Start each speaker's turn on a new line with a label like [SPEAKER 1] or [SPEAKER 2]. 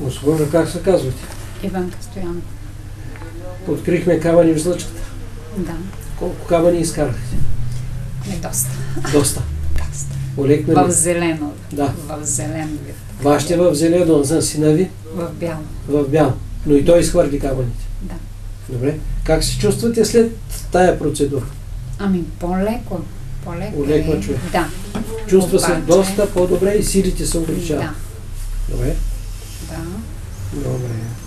[SPEAKER 1] Госпожо, как се казвате?
[SPEAKER 2] Иванка Стоянова.
[SPEAKER 1] Открихме камъни в жлъчката.
[SPEAKER 2] Да.
[SPEAKER 1] Колко камъни изкарахте?
[SPEAKER 2] Доста.
[SPEAKER 1] Доста.
[SPEAKER 2] Доста.
[SPEAKER 1] Олекна ли?
[SPEAKER 2] В зелено.
[SPEAKER 1] Да.
[SPEAKER 2] В зелен вид.
[SPEAKER 1] Вашите в зелено, за сина ви?
[SPEAKER 2] В бяло.
[SPEAKER 1] В бял. Но и той изхвърли камъните.
[SPEAKER 2] Да.
[SPEAKER 1] Добре. Как се чувствате след тая процедура?
[SPEAKER 2] Ами по-леко. По-леко.
[SPEAKER 1] Олеква човек.
[SPEAKER 2] Да.
[SPEAKER 1] Чувства се
[SPEAKER 2] Обаче-
[SPEAKER 1] доста по-добре и силите се увеличават.
[SPEAKER 2] Да.
[SPEAKER 1] Добре.
[SPEAKER 2] Да.
[SPEAKER 1] Добре.